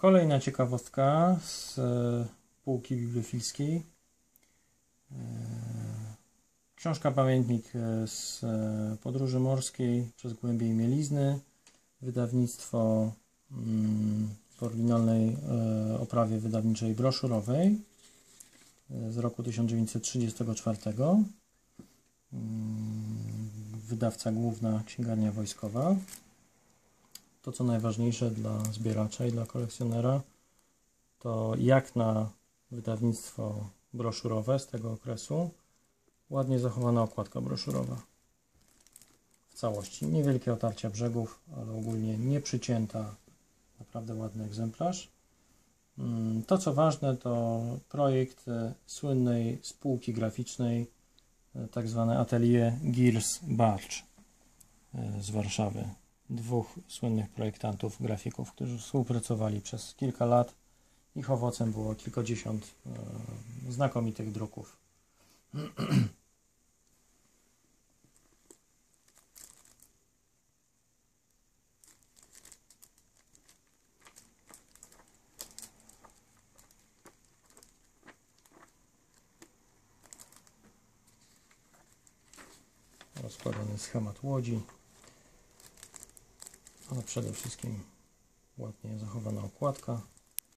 Kolejna ciekawostka z półki bibliofilskiej. Książka pamiętnik z podróży morskiej przez głębie i mielizny. Wydawnictwo w oryginalnej oprawie wydawniczej broszurowej z roku 1934. Wydawca główna Księgarnia Wojskowa. To, co najważniejsze dla zbieracza i dla kolekcjonera, to jak na wydawnictwo broszurowe z tego okresu ładnie zachowana okładka broszurowa w całości. Niewielkie otarcia brzegów, ale ogólnie nieprzycięta, naprawdę ładny egzemplarz. To, co ważne, to projekt słynnej spółki graficznej, tak zwane atelier Girs-Bartsch z Warszawy. Dwóch słynnych projektantów, grafików, którzy współpracowali przez kilka lat. Ich owocem było kilkadziesiąt znakomitych druków. Rozkładany schemat łodzi, ale przede wszystkim ładnie zachowana okładka.